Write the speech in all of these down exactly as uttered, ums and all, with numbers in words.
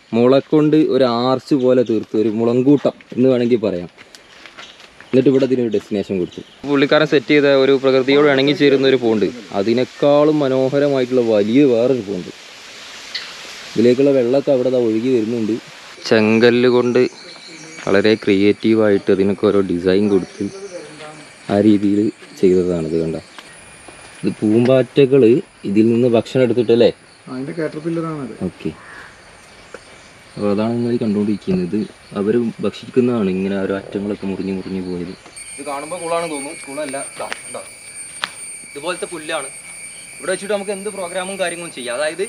മുളക്കൊണ്ട് ഒരു ആർച്ച് പോലെ തീർത്ത് ഒരു മുളങ്കൂട്ടം എന്ന് വേണമെങ്കിൽ പറയാം. എന്നിട്ട് ഇവിടെ ഇതിനൊരു ഡെസ്റ്റിനേഷൻ കൊടുത്തു. പുള്ളിക്കാരൻ സെറ്റ് ചെയ്ത ഒരു പ്രകൃതിയോട് ഇണങ്ങി ചേരുന്ന ഒരു പോണ്ട്, അതിനേക്കാളും മനോഹരമായിട്ടുള്ള വലിയ വേറൊരു പോണ്ട്. ഇതിലേക്കുള്ള വെള്ളമൊക്കെ അവിടെ ഒഴുകി വരുന്നുണ്ട്. ചെങ്കല്ല് കൊണ്ട് വളരെ ക്രിയേറ്റീവായിട്ട് അതിനൊക്കെ ഓരോ ഡിസൈൻ കൊടുത്ത് ആ രീതിയിൽ ചെയ്തതാണ്. ഇത് കണ്ട, ഇത് പൂമ്പാറ്റകൾ ഇതിൽ നിന്ന് ഭക്ഷണം എടുത്തിട്ടല്ലേ. ഓക്കെ, അപ്പോൾ അതാണ് നിങ്ങൾ കണ്ടുകൊണ്ടിരിക്കുന്നത്. അവർ ഭക്ഷിക്കുന്നതാണ് ഇങ്ങനെ ഓരോ അറ്റങ്ങളൊക്കെ മുറിഞ്ഞ് മുറിഞ്ഞ് പോയത്. ഇത് കാണുമ്പോൾ കുളാണെന്ന് തോന്നും, കുളമല്ല, ഇതുപോലത്തെ പുല്ലാണ്. ഇവിടെ വെച്ചിട്ട് നമുക്ക് എന്ത് പ്രോഗ്രാമും കാര്യങ്ങളും ചെയ്യാം. അതായത്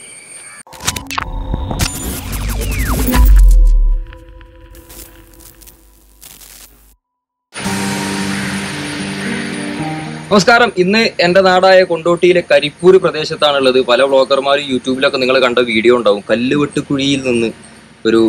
നമസ്കാരം. ഇന്ന് എൻ്റെ നാടായ കൊണ്ടോട്ടിയിലെ കരിപ്പൂർ പ്രദേശത്താണുള്ളത്. പല വ്ളോഗർമാരും യൂട്യൂബിലൊക്കെ നിങ്ങൾ കണ്ട വീഡിയോ ഉണ്ടാവും. കല്ലുവെട്ട് കുഴിയിൽ നിന്ന് ഒരു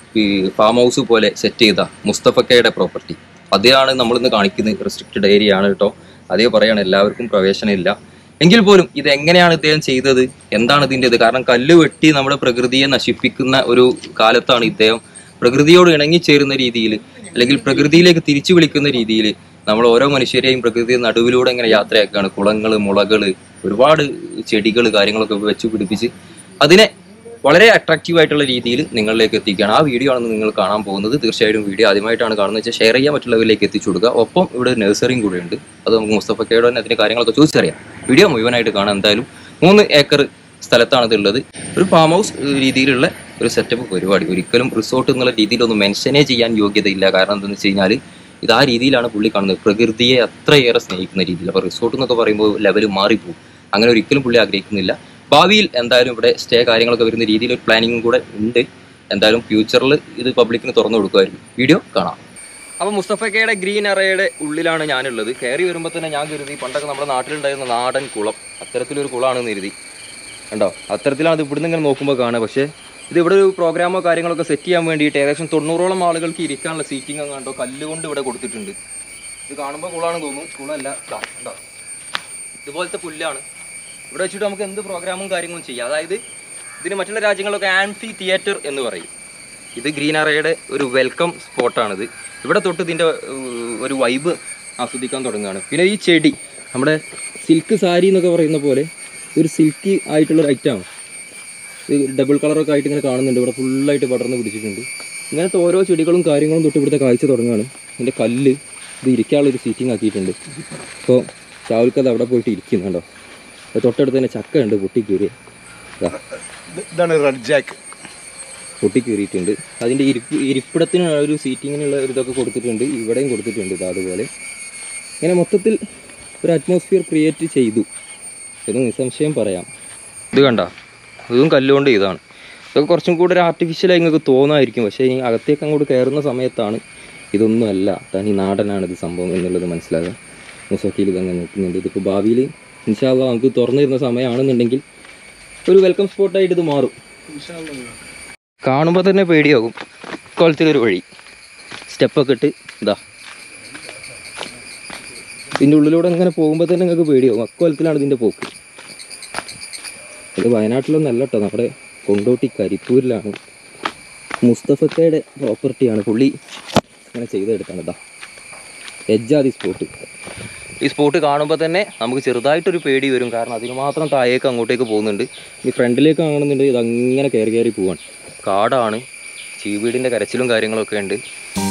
ഫാം ഹൗസ് പോലെ സെറ്റ് ചെയ്ത മുസ്തഫക്കയുടെ പ്രോപ്പർട്ടി, അതാണ് നമ്മളിന്ന് കാണിക്കുന്നത്. റെസ്ട്രിക്റ്റഡ് ഏരിയ ആണ് കേട്ടോ. അതേ പറയാണ്, എല്ലാവർക്കും പ്രവേശനമില്ല. എങ്കിൽ പോലും ഇത് എങ്ങനെയാണ് ഇദ്ദേഹം ചെയ്തത്, എന്താണ് ഇതിൻ്റെ ഇത്? കാരണം കല്ല് വെട്ടി നമ്മുടെ പ്രകൃതിയെ നശിപ്പിക്കുന്ന ഒരു കാലത്താണ് ഇദ്ദേഹം പ്രകൃതിയോട് ഇണങ്ങിച്ചേരുന്ന രീതിയിൽ, അല്ലെങ്കിൽ പ്രകൃതിയിലേക്ക് തിരിച്ചു വിളിക്കുന്ന രീതിയിൽ നമ്മൾ ഓരോ മനുഷ്യരെയും പ്രകൃതി നടുവിലൂടെ ഇങ്ങനെ യാത്രയാക്കുകയാണ്. കുളങ്ങൾ, മുളകൾ, ഒരുപാട് ചെടികൾ, കാര്യങ്ങളൊക്കെ വെച്ച് പിടിപ്പിച്ച് അതിനെ വളരെ അട്രാക്റ്റീവ് ആയിട്ടുള്ള രീതിയിൽ നിങ്ങളിലേക്ക് എത്തിക്കുകയാണ്. ആ വീഡിയോ ആണ് നിങ്ങൾ കാണാൻ പോകുന്നത്. തീർച്ചയായിട്ടും വീഡിയോ ആദ്യമായിട്ടാണ് കാണുന്നത് വെച്ചാൽ ഷെയർ ചെയ്യാൻ മറ്റുള്ളവരിലേക്ക് എത്തിച്ചു കൊടുക്കുക. ഒപ്പം ഇവിടെ ഒരു നഴ്സറിയും കൂടെ ഉണ്ട്, അത് നമുക്ക് മുസ്തഫക്കയോട് തന്നെ അതിൻ്റെ കാര്യങ്ങളൊക്കെ ചോദിച്ചറിയാം. വീഡിയോ മുഴുവനായിട്ട് കാണാം. എന്തായാലും മൂന്ന് ഏക്കർ സ്ഥലത്താണ് ഇതുള്ളത്. ഒരു ഫാം ഹൗസ് രീതിയിലുള്ള ഒരു സെറ്റപ്പ് പരിപാടി. ഒരിക്കലും റിസോർട്ട് എന്നുള്ള രീതിയിലൊന്നും മെൻഷനേ ചെയ്യാൻ യോഗ്യതയില്ല. കാരണം എന്താണെന്ന് വെച്ച് കഴിഞ്ഞാൽ ഇത് ആ രീതിയിലാണ് പുള്ളി കാണുന്നത്, പ്രകൃതിയെ അത്രയേറെ സ്നേഹിക്കുന്ന രീതിയിൽ. അപ്പോൾ റിസോർട്ട് എന്നൊക്കെ പറയുമ്പോൾ ലെവൽ മാറിപ്പോകും. അങ്ങനെ ഒരിക്കലും പുള്ളി ആഗ്രഹിക്കുന്നില്ല. ഭാവിയിൽ എന്തായാലും ഇവിടെ സ്റ്റേ കാര്യങ്ങളൊക്കെ വരുന്ന രീതിയിൽ ഒരു പ്ലാനിങ്ങും കൂടെ ഉണ്ട്. എന്തായാലും ഫ്യൂച്ചറിൽ ഇത് പബ്ലിക്കിന് തുറന്നു കൊടുക്കുമായിരിക്കും. വീഡിയോ കാണാം. അപ്പോൾ മുസ്തഫക്കയുടെ ഗ്രീൻ അറയുടെ ഉള്ളിലാണ് ഞാനുള്ളത്. കയറി വരുമ്പോൾ തന്നെ ഞാൻ കരുതി പണ്ടൊക്കെ നമ്മുടെ നാട്ടിലുണ്ടായിരുന്ന നാടൻ കുളം, അത്തരത്തിലൊരു കുളമാണെന്ന് കരുതി. കണ്ടോ, അത്തരത്തിലാണ് ഇത് ഇവിടുന്ന് ഇങ്ങനെ നോക്കുമ്പോൾ കാണുക. പക്ഷേ ഇത് ഇവിടെ ഒരു പ്രോഗ്രാമോ കാര്യങ്ങളൊക്കെ സെറ്റ് ചെയ്യാൻ വേണ്ടിയിട്ട് ഏകദേശം തൊണ്ണൂറോളം ആളുകൾക്ക് ഇരിക്കാനുള്ള സീറ്റിംഗ് കണ്ടോ കല്ലുകൊണ്ട് ഇവിടെ കൊടുത്തിട്ടുണ്ട്. ഇത് കാണുമ്പോൾ കുളമാണെന്ന് തോന്നും, കുളമല്ല, കണ്ടോ ഇതുപോലത്തെ പുല്ലാണ്. ഇവിടെ വെച്ചിട്ട് നമുക്ക് എന്ത് പ്രോഗ്രാമും കാര്യങ്ങളും ചെയ്യാം. അതായത് ഇതിന് മറ്റുള്ള രാജ്യങ്ങളിലൊക്കെ ആംഫി തിയേറ്റർ എന്ന് പറയും. ഇത് ഗ്രീൻ അറയുടെ ഒരു വെൽക്കം സ്പോട്ടാണിത്. ഇവിടെ തൊട്ട് ഇതിൻ്റെ ഒരു വൈബ് ആസ്വദിക്കാൻ തുടങ്ങുകയാണ്. പിന്നെ ഈ ചെടി, നമ്മുടെ സിൽക്ക് സാരി എന്നൊക്കെ പറയുന്ന പോലെ ഒരു സിൽക്കി ആയിട്ടുള്ളൊരു ഐറ്റമാണ്. ഇത് ഡബിൾ കളറൊക്കെ ആയിട്ട് ഇങ്ങനെ കാണുന്നുണ്ട്. ഇവിടെ ഫുള്ളായിട്ട് പടർന്ന് പിടിച്ചിട്ടുണ്ട്. ഇങ്ങനത്തെ ഓരോ ചെടികളും കാര്യങ്ങളും തൊട്ട് ഇവിടുത്തെ കാഴ്ച തുടങ്ങുകയാണ്. ഇതിൻ്റെ കല്ല് ഇത് ഇരിക്കാനുള്ളൊരു സീറ്റിംഗ് ആക്കിയിട്ടുണ്ട്. അപ്പോൾ ഷാവുൽക്കത് അവിടെ പോയിട്ട് ഇരിക്കുന്നുണ്ടോ. തൊട്ടടുത്ത് തന്നെ ചക്ക ഉണ്ട്, പൊട്ടിക്കീറിയ ഇതാണ് റെഡ് ജാക്ക്, പൊട്ടിക്കീറിയിട്ടുണ്ട്. അതിൻ്റെ ഇരിപ്പ് ഇരിപ്പിടത്തിന് ഒരു സീറ്റിങ്ങിനുള്ള ഒരു ഇതൊക്കെ കൊടുത്തിട്ടുണ്ട്. ഇവിടെയും കൊടുത്തിട്ടുണ്ട്. ഇത് അതുപോലെ ഇങ്ങനെ മൊത്തത്തിൽ ഒരു അറ്റ്മോസ്ഫിയർ ക്രിയേറ്റ് ചെയ്തു എന്ന് നിസ്സംശയം പറയാം. ഇത് കണ്ട, ഇതും കല്ലുകൊണ്ട് ഇതാണ്. ഇതൊക്കെ കുറച്ചും കൂടെ ഒരു ആർട്ടിഫിഷ്യലായി നിങ്ങൾക്ക് തോന്നായിരിക്കും. പക്ഷേ ഈ അകത്തേക്ക് അങ്ങോട്ട് കയറുന്ന സമയത്താണ് ഇതൊന്നും അല്ല, തനി നാടനാണ് ഇത് സംഭവം എന്നുള്ളത് മനസ്സിലാകുക. മുസ്തഫക്കയിൽ ഇതങ്ങനെ നോക്കുന്നുണ്ട്. ഇതിപ്പോൾ ഭാവിയിൽ ഇൻഷാ അല്ലാഹ് നമുക്ക് തുറന്നു തരുന്ന സമയമാണെന്നുണ്ടെങ്കിൽ ഒരു വെൽക്കം സ്പോട്ടായിട്ട് ഇത് മാറും. കാണുമ്പോൾ തന്നെ പേടിയാകും. കുളത്തിലൊരു വഴി സ്റ്റെപ്പൊക്കെ ഇട്ട് ഇതാ ഇതിൻ്റെ ഉള്ളിലൂടെ അങ്ങനെ പോകുമ്പോൾ തന്നെ നിങ്ങൾക്ക് പേടിയാകും. അക്കോലത്തിലാണ് ഇതിൻ്റെ പോക്ക്. ഇത് വയനാട്ടിലൊന്നല്ല കേട്ടോ, നമ്മുടെ കൊണ്ടോട്ടി കരിപ്പൂരിലാണ്. മുസ്തഫക്കയുടെ പ്രോപ്പർട്ടിയാണ്. പുള്ളി ഇങ്ങനെ ചെയ്തെടുത്താണ്. ഇതാ എജ്ജാതി സ്പോട്ട്. ഈ സ്പോട്ട് കാണുമ്പോൾ തന്നെ നമുക്ക് ചെറുതായിട്ടൊരു പേടി വരും. കാരണം അതിന് മാത്രം താഴേക്ക് അങ്ങോട്ടേക്ക് പോകുന്നുണ്ട്. ഈ ഫ്രണ്ടിലേക്ക് കാണുന്നുണ്ടെങ്കിൽ ഇതങ്ങനെ കയറി കയറി പോവാണ്. കാടാണ്, ചീവീടിൻ്റെ കരച്ചിലും കാര്യങ്ങളൊക്കെ ഉണ്ട്.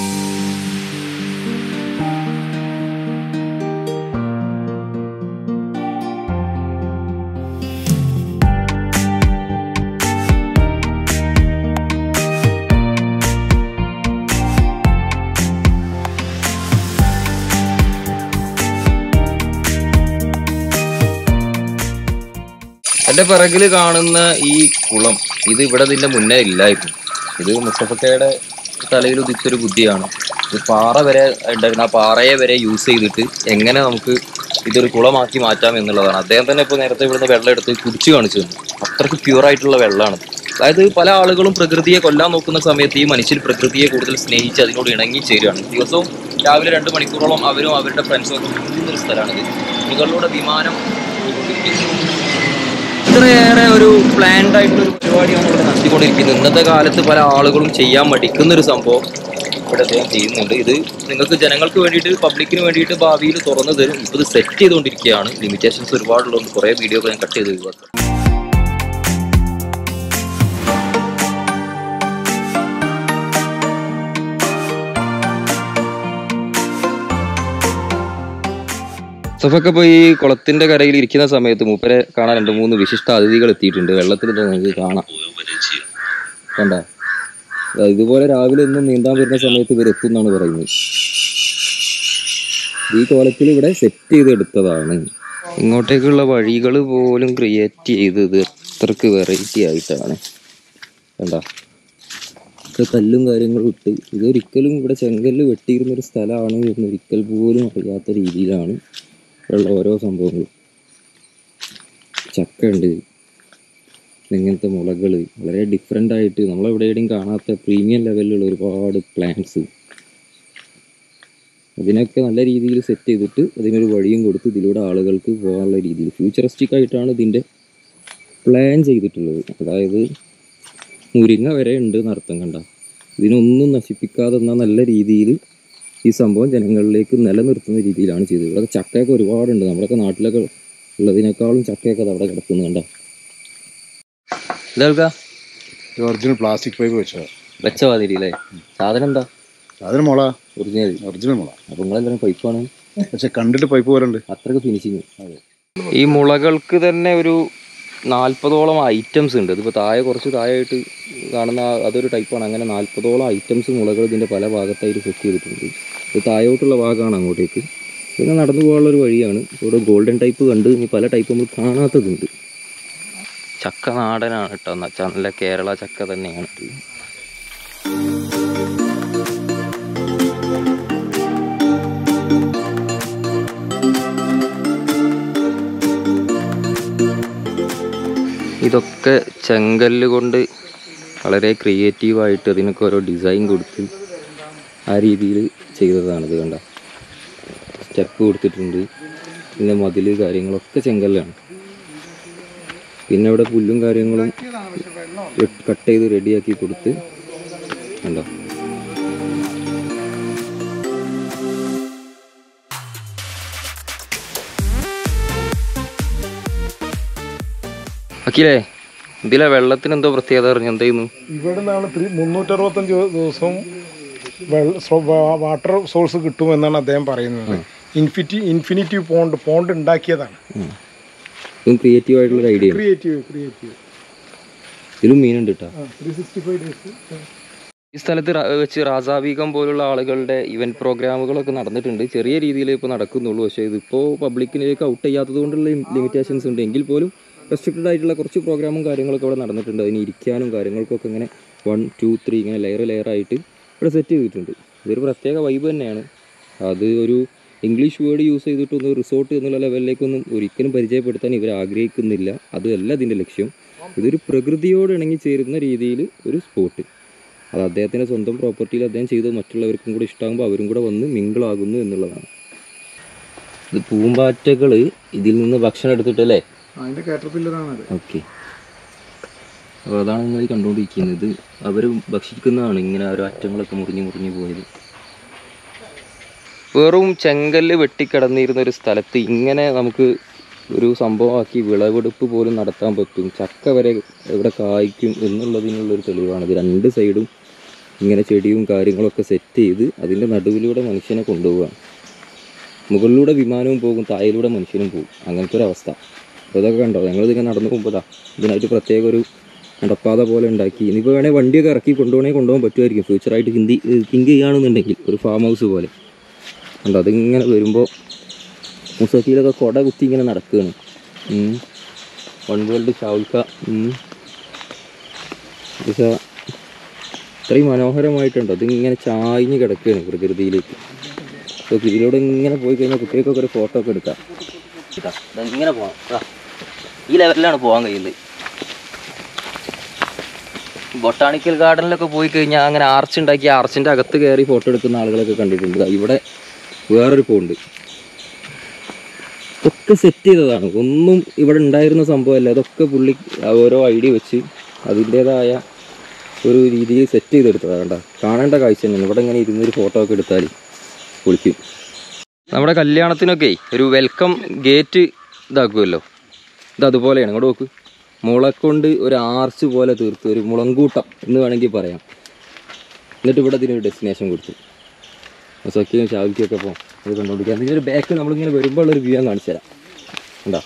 എൻ്റെ പിറകിൽ കാണുന്ന ഈ കുളം, ഇത് ഇവിടെ ഇതിൻ്റെ മുന്നേ ഇല്ലായിരുന്നു. ഇത് മുസ്തഫക്കയുടെ തലയിൽ ഉദിച്ചൊരു ബുദ്ധിയാണ്. ഇത് പാറ വരെ ഉണ്ടായിരുന്ന ആ പാറയെ വരെ യൂസ് ചെയ്തിട്ട് എങ്ങനെ നമുക്ക് ഇതൊരു കുളമാക്കി മാറ്റാം എന്നുള്ളതാണ്. അദ്ദേഹം തന്നെ ഇപ്പോൾ നേരത്തെ ഇവിടുന്ന് വെള്ളം എടുത്ത് കുടിച്ചു കാണിച്ചു തന്നു. അത്രയ്ക്ക് പ്യൂറായിട്ടുള്ള വെള്ളമാണ്. അതായത് പല ആളുകളും പ്രകൃതിയെ കൊല്ലാൻ നോക്കുന്ന സമയത്ത് ഈ മനുഷ്യർ പ്രകൃതിയെ കൂടുതൽ സ്നേഹിച്ച് അതിനോട് ഇണങ്ങി ചേരുകയാണ്. ദിവസവും രാവിലെ രണ്ട് മണിക്കൂറോളം അവരും അവരുടെ ഫ്രണ്ട്സും ഒക്കെ പോകുന്നൊരു സ്ഥലമാണിത്. മുകളിലൂടെ വിമാനം ഇത്രയേറെ ഒരു പ്ലാൻഡ് ആയിട്ടുള്ള ഒരു പരിപാടിയാണ് ഇവിടെ നടത്തിക്കൊണ്ടിരിക്കുന്നത്. ഇന്നത്തെ കാലത്ത് പല ആളുകളും ചെയ്യാൻ മടിക്കുന്ന ഒരു സംഭവം ഇവിടെ അദ്ദേഹം ചെയ്യുന്നുണ്ട്. ഇത് നിങ്ങൾക്ക് ജനങ്ങൾക്ക് വേണ്ടിയിട്ട്, പബ്ലിക്കിന് വേണ്ടിയിട്ട് ഭാവിയിൽ തുറന്നു തരും. ഇപ്പോൾ ഇത് സെറ്റ് ചെയ്തുകൊണ്ടിരിക്കുകയാണ്. ലിമിറ്റേഷൻസ് ഒരുപാടുള്ളതുകൊണ്ട് കുറേ വീഡിയോകൾ ഞാൻ കട്ട് ചെയ്ത് ഒഴിവാക്കാം. സഫൊക്കെ പോയി ഈ കുളത്തിന്റെ കരയിൽ ഇരിക്കുന്ന സമയത്ത് മൂപ്പരെ കാണാൻ രണ്ട് മൂന്ന് വിശിഷ്ട അതിഥികൾ എത്തിയിട്ടുണ്ട്. വെള്ളത്തിൽ നിങ്ങൾക്ക് കാണാം, കണ്ട. ഇതുപോലെ രാവിലെ ഒന്നും നീന്താൻ വരുന്ന സമയത്ത് ഇവർ എത്തും എന്നാണ് പറയുന്നത്. ഈ കോലത്തിൽ ഇവിടെ സെറ്റ് ചെയ്തെടുത്തതാണ്. ഇങ്ങോട്ടേക്കുള്ള വഴികൾ പോലും ക്രിയേറ്റ് ചെയ്തത് അത്രക്ക് വെറൈറ്റി ആയിട്ടാണ്. കണ്ട, കല്ലും കാര്യങ്ങളും ഇട്ട് ഇതൊരിക്കലും ഇവിടെ ചെങ്കല്ല് വെട്ടിയിരുന്നൊരു സ്ഥലമാണ് എന്നൊരിക്കൽ പോലും അറിയാത്ത രീതിയിലാണ് ഉള്ള ഓരോ സംഭവങ്ങളും. ചക്ക ഉണ്ട്, ഇങ്ങനത്തെ മുളകൾ, വളരെ ഡിഫറെൻ്റ് ആയിട്ട് നമ്മളെവിടെയും കാണാത്ത പ്രീമിയം ലെവലിലുള്ള ഒരുപാട് പ്ലാന്റ്സ്. അതിനൊക്കെ നല്ല രീതിയിൽ സെറ്റ് ചെയ്തിട്ട് അതിനൊരു വഴിയും കൊടുത്ത് ഇതിലൂടെ ആളുകൾക്ക് പോകാനുള്ള രീതിയിൽ ഫ്യൂച്ചറിസ്റ്റിക് ആയിട്ടാണ് ഇതിൻ്റെ പ്ലാൻ ചെയ്തിട്ടുള്ളത്. അതായത് മുരിങ്ങ വരെ ഉണ്ട് എന്നർത്ഥം. കണ്ട, ഇതിനൊന്നും നശിപ്പിക്കാതെ എന്നാൽ നല്ല രീതിയിൽ ഈ സംഭവം ജനങ്ങളിലേക്ക് നിലനിർത്തുന്ന രീതിയിലാണ് ചെയ്തത്. ഇവിടെ ചക്കയൊക്കെ ഒരുപാടുണ്ട്. നമ്മുടെയൊക്കെ നാട്ടിലൊക്കെ ഉള്ളതിനേക്കാളും ചക്കയൊക്കെ അത് അവിടെ കിടക്കുന്നു. കണ്ട, ഇതാ ഒറിജിനൽ പ്ലാസ്റ്റിക് പൈപ്പ് വെച്ചോ വെച്ച മാതിരി അല്ലേ? സാധനം എന്താ? സാധനം മുള, ഒറിജിനൽ ഒറിജിനൽ മുള. അപ്പം നിങ്ങളെല്ലാവരും പൈപ്പാണ്, പക്ഷെ കണ്ടിട്ട് പൈപ്പ് പോലെ ഉണ്ട്. അത്രയ്ക്ക് ഫിനിഷിങ്. അതെ, ഈ മുളകൾക്ക് തന്നെ ഒരു നാൽപ്പതോളം ഐറ്റംസ് ഉണ്ട്. ഇതിപ്പോൾ താഴെ കുറച്ച് താഴെയായിട്ട് കാണുന്ന അതൊരു ടൈപ്പാണ്. അങ്ങനെ നാൽപ്പതോളം ഐറ്റംസ് മുളകൾ ഇതിൻ്റെ പല ഭാഗത്തായിട്ട് സെറ്റ് ചെയ്തിട്ടുണ്ട്. ഇത് താഴോട്ടുള്ള ഭാഗമാണ് അങ്ങോട്ടേക്ക്. പിന്നെ നടന്നു പോകാനുള്ള ഒരു വഴിയാണ്. ഇവിടെ ഗോൾഡൻ ടൈപ്പ് കണ്ട് ഇനി പല ടൈപ്പ് നമ്മൾ കാണാത്തതുണ്ട്. ചക്ക നാടനാണ് കേട്ടോ, എന്ന് വെച്ചാൽ നല്ല കേരള ചക്ക തന്നെയാണ്. ഇതൊക്കെ ചെങ്കല്ല് കൊണ്ട് വളരെ ക്രിയേറ്റീവായിട്ട് അതിനൊക്കെ ഓരോ ഡിസൈൻ കൊടുത്ത് ആ രീതിയിൽ ചെയ്തതാണിത്. കണ്ട, സ്റ്റെപ്പ് കൊടുത്തിട്ടുണ്ട്. പിന്നെ മതിൽ കാര്യങ്ങളൊക്കെ ചെങ്കല്ലാണ്. പിന്നെ ഇവിടെ പുല്ലും കാര്യങ്ങളും കട്ട് ചെയ്ത് റെഡിയാക്കി കൊടുത്ത് കണ്ടോ. അഖിലേ, ഇതിലെ വെള്ളത്തിന് എന്തോ പ്രത്യേകത അറിഞ്ഞു? എന്തായിരുന്നു ഇവിടെ നിന്നാണ് മുന്നൂറ്ററുപത്തഞ്ച് ദിവസവും വാട്ടർ സോഴ്സ് കിട്ടുമെന്നാണ് അദ്ദേഹം പറയുന്നത്. ഇൻഫിറ്റി ഇൻഫിനിറ്റീവ് പോണ്ട് പോണ്ട് ഉണ്ടാക്കിയതാണ്. ക്രിയേറ്റീവ് ആയിട്ടുള്ള ഐഡിയ. ക്രിയേറ്റീവ് ക്രിയേറ്റീവ് ഇതിലും മീനുണ്ട് കേട്ടോ. ത്രീ സിക്സ്റ്റി ഫൈവ് ഡേയ്സ് ഈ സ്ഥലത്ത് വെച്ച് റാസാബീഗം പോലുള്ള ആളുകളുടെ ഇവന്റ് പ്രോഗ്രാമുകളൊക്കെ നടന്നിട്ടുണ്ട്. ചെറിയ രീതിയിൽ ഇപ്പോൾ നടക്കുന്നുള്ളൂ. പക്ഷേ ഇതിപ്പോൾ പബ്ലിക്കിലേക്ക് ഔട്ട് ചെയ്യാത്തത് കൊണ്ടുള്ള ലിമിറ്റേഷൻസ് ഉണ്ട്. എങ്കിൽ പോലും റെസ്ട്രിക്റ്റഡ് ആയിട്ടുള്ള കുറച്ച് പ്രോഗ്രാമും കാര്യങ്ങളൊക്കെ ഇവിടെ നടന്നിട്ടുണ്ട്. അതിന് ഇരിക്കാനും കാര്യങ്ങൾക്കൊക്കെ ഇങ്ങനെ വൺ ടു ത്രീ ഇങ്ങനെ ലെയർ ലെയറായിട്ട് ഇവിടെ സെറ്റ് ചെയ്തിട്ടുണ്ട്. ഇതൊരു പ്രത്യേക വൈബ് തന്നെയാണ്. അത് ഒരു ഇംഗ്ലീഷ് വേർഡ് യൂസ് ചെയ്തിട്ടൊന്നും റിസോർട്ട് എന്നുള്ള ലെവലിലേക്കൊന്നും ഒരിക്കലും പരിചയപ്പെടുത്താൻ ഇവർ ആഗ്രഹിക്കുന്നില്ല. അതല്ല ഇതിൻ്റെ ലക്ഷ്യം. ഇതൊരു പ്രകൃതിയോട് ഇണങ്ങി ചേരുന്ന രീതിയിൽ ഒരു സ്പോട്ട്. അത് അദ്ദേഹത്തിൻ്റെ സ്വന്തം പ്രോപ്പർട്ടിയിൽ അദ്ദേഹം ചെയ്ത് മറ്റുള്ളവർക്കും കൂടെ ഇഷ്ടമാകുമ്പോൾ അവരും കൂടെ വന്ന് മിങ്കിളാകുന്നു എന്നുള്ളതാണ്. ഇത് പൂമ്പാറ്റകൾ ഇതിൽ നിന്ന് ഭക്ഷണം എടുത്തിട്ടല്ലേ? അതിൻ്റെ കാറ്റർപില്ലറാണ്. ഓക്കെ, അപ്പോൾ അതാണ് നിങ്ങൾ കണ്ടുകൊണ്ടിരിക്കുന്നത്. അവർ ഭക്ഷിക്കുന്നതാണ് ഇങ്ങനെ ഓരോ അറ്റങ്ങളൊക്കെ മുറിഞ്ഞ് മുറിഞ്ഞ് പോയത്. വെറും ചെങ്കല്ല് വെട്ടിക്കിടന്നിരുന്ന ഒരു സ്ഥലത്ത് ഇങ്ങനെ നമുക്ക് ഒരു സംഭവമാക്കി വിളവെടുപ്പ് പോലും നടത്താൻ പറ്റും. ചക്ക വരെ ഇവിടെ കായ്ക്കും എന്നുള്ളതിനുള്ളൊരു തെളിവാണിത്. രണ്ട് സൈഡും ഇങ്ങനെ ചെടിയും കാര്യങ്ങളൊക്കെ സെറ്റ് ചെയ്ത് അതിൻ്റെ നടുവിലൂടെ മനുഷ്യനെ കൊണ്ടുപോവുകയാണ്. മുകളിലൂടെ വിമാനവും പോകും, താഴയിലൂടെ മനുഷ്യനും പോകും. അങ്ങനത്തെ ഒരു അവസ്ഥ. അപ്പോൾ ഇതൊക്കെ കണ്ടോ, ഞങ്ങളിതിങ്ങനെ നടന്നു പോകുമ്പോഴാ ഇതിനായിട്ട് പ്രത്യേക ഒരു നടപ്പാത പോലെ ഉണ്ടാക്കി. ഇനിയിപ്പോൾ വേണമെങ്കിൽ വണ്ടിയൊക്കെ ഇറക്കി കൊണ്ടുപോകണമെങ്കിൽ കൊണ്ടുപോകാൻ പറ്റുമായിരിക്കും ഫ്യൂച്ചറായിട്ട് ഹിന്ദി തിങ്ക് ചെയ്യുകയാണെന്നുണ്ടെങ്കിൽ. ഒരു ഫാം ഹൗസ് പോലെ കണ്ടോ. അതിങ്ങനെ വരുമ്പോൾ മുസഫിയിലൊക്കെ കൊട കുത്തി ഇങ്ങനെ നടക്കുകയാണ്. വൺ വേൾഡ് ഷാവുൽക്ക. പക്ഷേ ഇത്രയും മനോഹരമായിട്ടുണ്ട്. അതിങ്ങനെ ചായഞ്ഞ് കിടക്കുകയാണ് പ്രകൃതിയിലേക്ക്. അപ്പോൾ ഇതിലൂടെ ഇങ്ങനെ പോയി കഴിഞ്ഞാൽ കുട്ടികൾക്കൊക്കെ ഒരു ഫോട്ടോ ഒക്കെ എടുക്കാം. ഇങ്ങനെ പോകാം, ഈ ലെവലിലാണ് പോകാൻ കഴിയുന്നത്. ബൊട്ടാണിക്കൽ ഗാർഡനിലൊക്കെ പോയി കഴിഞ്ഞാൽ അങ്ങനെ ആർച്ച് ഉണ്ടാക്കി ആർച്ചിൻ്റെ അകത്ത് കയറി ഫോട്ടോ എടുക്കുന്ന ആളുകളൊക്കെ കണ്ടിട്ടുണ്ട്. ഇവിടെ വേറൊരു പോണ്ട്. ഇതൊക്കെ സെറ്റ് ചെയ്തതാണ്, ഒന്നും ഇവിടെ ഉണ്ടായിരുന്ന സംഭവമല്ല. അതൊക്കെ പുള്ളി ഓരോ ഐഡിയ വെച്ച് അതിൻ്റേതായ ഒരു രീതിയിൽ സെറ്റ് ചെയ്തെടുത്തതാണ്. കണ്ട കാണേണ്ട കാഴ്ച തന്നെയാണ്. ഇവിടെ ഇങ്ങനെ ഇരുന്നൊരു ഫോട്ടോ ഒക്കെ എടുത്താൽ പൊളിക്കും. നമ്മുടെ കല്യാണത്തിനൊക്കെ ഒരു വെൽക്കം ഗേറ്റ് ഇതാക്കുമല്ലോ, ഇത് അതുപോലെയാണ്. ഇങ്ങോട്ട് നോക്ക്, മുളക്കൊണ്ട് ഒരു ആർച്ച് പോലെ തീർത്ത് ഒരു മുളങ്കൂട്ടം എന്ന് വേണമെങ്കിൽ പറയാം. എന്നിട്ട് ഇവിടെ ഇതിനൊരു ഡെസ്റ്റിനേഷൻ കൊടുത്തു. സൊക്കിയും ഷാവിക്കൊക്കെ പോകും അത് കണ്ടുകൊണ്ടിരിക്കുക. അതിൻ്റെ ഒരു ബാക്ക് നമ്മളിങ്ങനെ വരുമ്പോൾ ഒരു വ്യൂ ഞാൻ കാണിച്ചു തരാം. എന്താ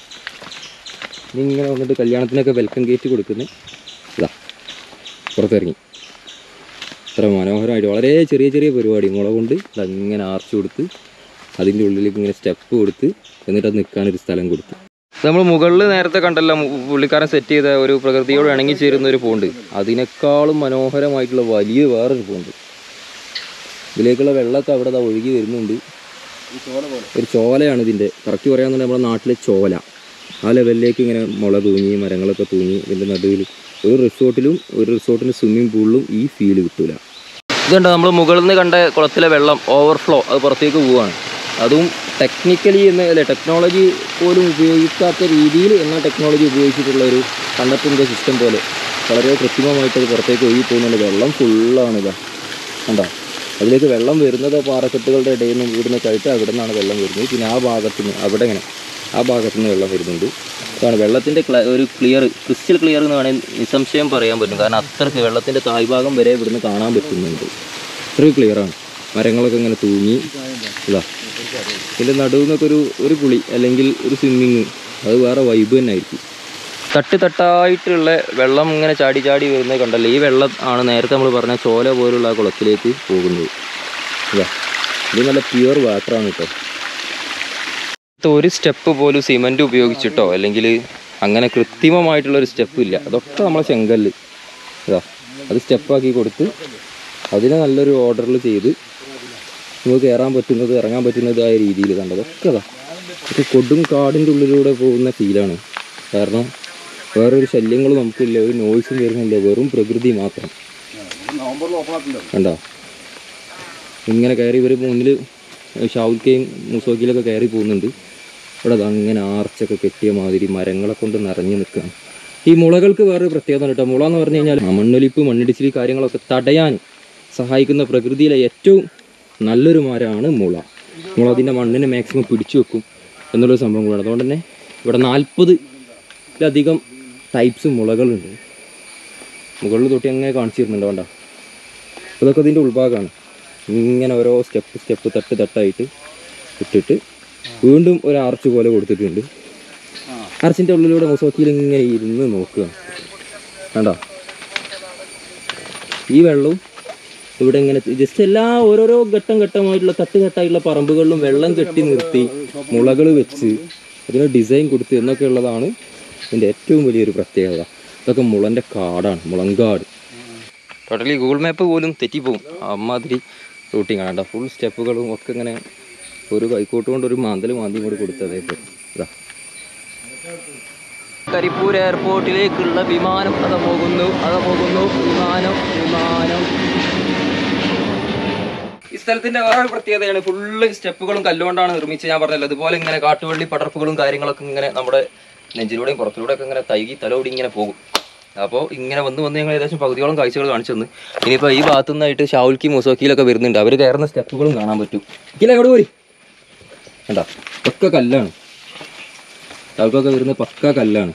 ഇനി ഇങ്ങനെ വന്നിട്ട് കല്യാണത്തിനൊക്കെ വെൽക്കം ഗേറ്റ് കൊടുക്കുന്നത് ഇതാ പുറത്തിറങ്ങി. ഇത്ര മനോഹരമായിട്ട് വളരെ ചെറിയ ചെറിയ പരിപാടി മുള കൊണ്ട് ഇങ്ങനെ ആർച്ച് കൊടുത്ത് അതിൻ്റെ ഉള്ളിലേക്ക് ഇങ്ങനെ സ്റ്റെപ്പ് കൊടുത്ത് എന്നിട്ട് അത് നിൽക്കാനൊരു സ്ഥലം കൊടുത്തു. നമ്മൾ മുകളിൽ നേരത്തെ കണ്ടല്ല പുള്ളിക്കാരൻ സെറ്റ് ചെയ്ത ഒരു പ്രകൃതിയോട് ഇണങ്ങി ചേരുന്ന ഒരു പോണ്ട്, അതിനേക്കാളും മനോഹരമായിട്ടുള്ള വലിയ വേറൊരു പോണ്ട്. ഇതിലേക്കുള്ള വെള്ളമൊക്കെ അവിടെ ഒഴുകി വരുന്നുണ്ട്. ഒരു ചോലയാണ് ഇതിൻ്റെ കറക്റ്റ് പറയാമെന്നുണ്ടെങ്കിൽ നമ്മുടെ നാട്ടിലെ ചോല. ആ ലെവലിലേക്ക് ഇങ്ങനെ മുള തൂങ്ങി മരങ്ങളൊക്കെ തൂങ്ങി ഇതിൻ്റെ നടുവിൽ ഒരു റിസോർട്ടിലും ഒരു റിസോർട്ടിൻ്റെ സ്വിമ്മിംഗ് പൂളിലും ഈ ഫീല് കിട്ടൂല. ഇതുണ്ട് നമ്മൾ മുകളിൽ നിന്ന് കണ്ട കുളത്തിലെ വെള്ളം ഓവർഫ്ലോ അത് പുറത്തേക്ക് പോവുകയാണ്. അതും ടെക്നിക്കലി എന്ന് അല്ലെ ടെക്നോളജി പോലും ഉപയോഗിക്കാത്ത രീതിയിൽ എന്നാൽ ടെക്നോളജി ഉപയോഗിച്ചിട്ടുള്ള ഒരു കണ്ടക്ടറിൻ്റെ സിസ്റ്റം പോലെ വളരെ കൃത്രിമമായിട്ട് അത് പുറത്തേക്ക് ഒഴുകി പോകുന്നുണ്ട്. വെള്ളം ഫുള്ളാണ്. ഇതാ കണ്ടോ, അതിലേക്ക് വെള്ളം വരുന്നത് പാറക്കെട്ടുകളുടെ ഇടയിൽ നിന്ന് വീടുന്ന കഴിട്ട് അവിടെ നിന്നാണ് വെള്ളം വരുന്നത്. പിന്നെ ആ ഭാഗത്ത് നിന്ന് അവിടെ ഇങ്ങനെ ആ ഭാഗത്തു നിന്ന് വെള്ളം വരുന്നുണ്ട്. അതാണ് വെള്ളത്തിൻ്റെ ഒരു ക്ലിയർ ക്രിസ്റ്റൽ ക്ലിയർ എന്ന് വേണമെങ്കിൽ നിസ്സംശയം പറയാൻ പറ്റും. കാരണം അത്രയ്ക്ക് വെള്ളത്തിൻ്റെ താഴ്ഭാഗം വരെ ഇവിടുന്ന് കാണാൻ പറ്റുന്നുണ്ട്. അത്രയും ക്ലിയറാണ്. മരങ്ങളൊക്കെ ഇങ്ങനെ തൂങ്ങി ഇതാ. ഇതിൻ്റെ നടുവിൽ നിന്നൊക്കെ ഒരു ഒരു കുളി അല്ലെങ്കിൽ ഒരു സ്വിമ്മിങ് അത് വേറെ വൈബ് തന്നെ ആയിരിക്കും. തട്ട് തട്ടായിട്ടുള്ള വെള്ളം ഇങ്ങനെ ചാടി ചാടി വരുന്നത് കണ്ടല്ലോ. ഈ വെള്ളം ആണ് നേരത്തെ നമ്മൾ പറഞ്ഞ ചോല പോലുള്ള ആ കുളത്തിലേക്ക് പോകുന്നത്. ഇതാ ഇത് നല്ല പ്യുവർ വാട്ടറാണ് കേട്ടോ. ഒരു സ്റ്റെപ്പ് പോലും സിമൻറ്റ് ഉപയോഗിച്ചിട്ടോ അല്ലെങ്കിൽ അങ്ങനെ കൃത്രിമമായിട്ടുള്ളൊരു സ്റ്റെപ്പ് ഇല്ല. അതൊക്കെ നമ്മളെ ചെങ്കല്ല് ഇതാ അത് സ്റ്റെപ്പാക്കി കൊടുത്ത് അതിനെ നല്ലൊരു ഓർഡറിൽ ചെയ്ത് നമുക്ക് കയറാൻ പറ്റുന്നത് ഇറങ്ങാൻ പറ്റുന്നതായ രീതിയിൽ കണ്ടതൊക്കെ അതാ. ഇത് കൊടും കാടിൻ്റെ ഉള്ളിലൂടെ പോകുന്ന ഫീലാണ്. കാരണം വേറൊരു ശല്യങ്ങളും നമുക്കില്ല, ഒരു നോയ്സും വരുന്നില്ല, വെറും പ്രകൃതി മാത്രം. കണ്ടോ ഇങ്ങനെ കയറി ഇവർ മുന്നിൽ ഷാവുൽക്കയും മുസോക്കിയിലൊക്കെ കയറി പോകുന്നുണ്ട്. ഇവിടെ അങ്ങനെ ആർച്ചൊക്കെ കെട്ടിയ മാതിരി മരങ്ങളെ കൊണ്ട് നിറഞ്ഞു നിൽക്കുകയാണ്. ഈ മുളകൾക്ക് വേറൊരു പ്രത്യേകത കേട്ടോ. മുള എന്ന് പറഞ്ഞു കഴിഞ്ഞാൽ മണ്ണൊലിപ്പ് മണ്ണിടിച്ചിൽ കാര്യങ്ങളൊക്കെ തടയാൻ സഹായിക്കുന്ന പ്രകൃതിയിലെ ഏറ്റവും നല്ലൊരു മരമാണ് മുള. മുള അതിൻ്റെ മണ്ണിനെ മാക്സിമം പിടിച്ചു വെക്കും എന്നുള്ളൊരു സംഭവം കൂടാണ്. അതുകൊണ്ട് തന്നെ ഇവിടെ നാൽപ്പതിലധികം ടൈപ്സ് മുളകളുണ്ട്. മുകളിൽ തൊട്ടി അങ്ങനെ കാണിച്ചു തരുന്നുണ്ട്. വേണ്ട അതൊക്കെ അതിൻ്റെ ഉൾഭാഗമാണ്. ഇങ്ങനെ ഓരോ സ്റ്റെപ്പ് സ്റ്റെപ്പ് തട്ട് തട്ടായിട്ട് ഇട്ടിട്ട് വീണ്ടും ഒരു ആർച്ച് പോലെ കൊടുത്തിട്ടുണ്ട്. ആർച്ചിൻ്റെ ഉള്ളിലൂടെ മൊസോക്കിയിൽ ഇങ്ങനെ ഇരുന്ന് നോക്കുക. വേണ്ട ഈ വെള്ളവും ഇവിടെ ഇങ്ങനെ ജസ്റ്റ് എല്ലാ ഓരോരോ ഘട്ടം ഘട്ടമായിട്ടുള്ള തട്ട് തട്ടായിട്ടുള്ള പറമ്പുകളിലും വെള്ളം കെട്ടി നിർത്തി മുളകൾ വെച്ച് അതിന് ഡിസൈൻ കൊടുത്ത് എന്നൊക്കെ ഉള്ളതാണ് ഇതിൻ്റെ ഏറ്റവും വലിയൊരു പ്രത്യേകത. ഇതൊക്കെ മുളൻ്റെ കാടാണ്, മുളങ്കാട്. ടോട്ടലി ഗൂഗിൾ മാപ്പ് പോലും തെറ്റിപ്പോവും അമ്മാതിരി റൂട്ടിങ് ആണ്. ഫുൾ സ്റ്റെപ്പുകളും ഒക്കെ ഇങ്ങനെ ഒരു കൈക്കോട്ട് കൊണ്ട് ഒരു മാന്തൽ മാന്തി കൂടി കൊടുത്തതേ ഇതാ. കരിപ്പൂർ എയർപോർട്ടിലേക്കുള്ള വിമാനം അത പോകുന്നു അത പോകുന്നു വിമാനം വിമാനം ഈ സ്ഥലത്തിൻ്റെ വേറെ പ്രത്യേകതയാണ്. ഫുള്ള് സ്റ്റെപ്പുകളും കല്ലുകൊണ്ടാണ് നിർമ്മിച്ച്. ഞാൻ പറഞ്ഞല്ലോ അതുപോലെ ഇങ്ങനെ കാട്ടുവള്ളി പടർപ്പുകളും കാര്യങ്ങളൊക്കെ ഇങ്ങനെ നമ്മുടെ നെഞ്ചിലൂടെയും പുറത്തിലൂടെയൊക്കെ ഇങ്ങനെ തൈകി തലോടി ഇങ്ങനെ പോകും. അപ്പോൾ ഇങ്ങനെ വന്ന് വന്ന് ഞങ്ങൾ ഏകദേശം പകുതിയോളം കാഴ്ചകൾ കാണിച്ചു തന്നു. ഇനിയിപ്പോൾ ഈ ഭാഗത്തു നിന്നായിട്ട് ഷാവുൽക്കി മുസോക്കിയിലൊക്കെ വരുന്നുണ്ട്. അവർ കയറുന്ന സ്റ്റെപ്പുകളും കാണാൻ പറ്റും. ഇല്ല എവിടെ പോയി കണ്ടാ പക്ക കല്ലാണ്. ഷാവുൽക്കൊക്കെ വരുന്ന പക്ക കല്ലാണ്.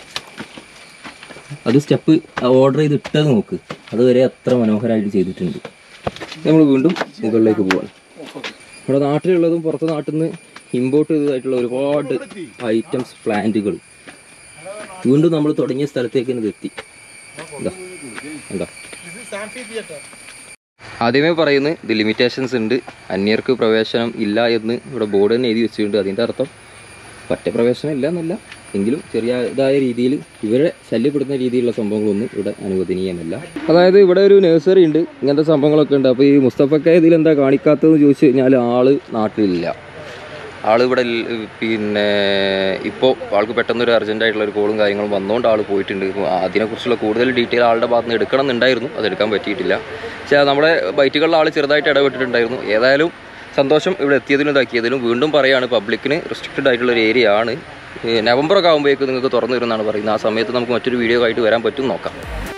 അത് സ്റ്റെപ്പ് ഓർഡർ ചെയ്ത് ഇട്ടത് നോക്ക്, അതുവരെ അത്ര മനോഹരമായിട്ട് ചെയ്തിട്ടുണ്ട്. നമ്മൾ വീണ്ടും മുകളിലേക്ക് പോവാണ്. നമ്മുടെ നാട്ടിലുള്ളതും പുറത്ത് നാട്ടിൽ നിന്ന് ഇമ്പോർട്ട് ചെയ്തതായിട്ടുള്ള ഒരുപാട് ഐറ്റംസ് പ്ലാന്റുകൾ വീണ്ടും നമ്മൾ തുടങ്ങിയ സ്ഥലത്തേക്ക് തന്നെ എത്തി. എന്താ എന്താ ആദ്യമേ പറയുന്നത് ഇത് ലിമിറ്റേഷൻസ് ഉണ്ട്, അന്യർക്ക് പ്രവേശനം ഇല്ല എന്ന് ഇവിടെ ബോർഡ് തന്നെ എഴുതി വെച്ചിട്ടുണ്ട്. അതിൻ്റെ അർത്ഥം പറ്റ പ്രവേശനം ഇല്ല എന്നല്ല, എങ്കിലും ചെറിയതായ രീതിയിൽ ഇവരെ ശല്യപ്പെടുന്ന രീതിയിലുള്ള സംഭവങ്ങളൊന്നും ഇവിടെ അനുവദനീയമല്ല. അതായത് ഇവിടെ ഒരു നഴ്സറി ഉണ്ട്, ഇങ്ങനത്തെ സംഭവങ്ങളൊക്കെ ഉണ്ട്. അപ്പോൾ ഈ മുസ്തഫക്ക ഇതിലെന്താ കാണിക്കാത്തതെന്ന് ചോദിച്ചു കഴിഞ്ഞാൽ ആള് നാട്ടിലില്ല. ആളിവിടെ പിന്നെ ഇപ്പോൾ ആൾക്ക് പെട്ടെന്നൊരു അർജൻറ്റായിട്ടുള്ള ഒരു കോളും കാര്യങ്ങളും വന്നുകൊണ്ട് ആൾ പോയിട്ടുണ്ട്. അതിനെക്കുറിച്ചുള്ള കൂടുതൽ ഡീറ്റെയിൽ ആളുടെ ഭാഗത്ത് നിന്ന് എടുക്കണം എന്നുണ്ടായിരുന്നു, അതെടുക്കാൻ പറ്റിയിട്ടില്ല. പക്ഷേ നമ്മുടെ ബൈറ്റുകളിൽ ആൾ ചെറുതായിട്ട് ഇടപെട്ടിട്ടുണ്ടായിരുന്നു. ഏതായാലും സന്തോഷം ഇവിടെ എത്തിയതിലും ഇതാക്കിയതിലും. വീണ്ടും പറയുകയാണ്, പബ്ലിക്കിന് റെസ്ട്രിക്റ്റഡ് ആയിട്ടുള്ള ഒരു ഏരിയ ആണ്. നവംബറൊക്കെ ആകുമ്പോഴേക്ക് നിങ്ങൾക്ക് തുറന്നു വരുമെന്നാണ് പറയുന്നത്. ആ സമയത്ത് നമുക്ക് മറ്റൊരു വീഡിയോ ആയിട്ട് വരാൻ പറ്റും, നോക്കാം.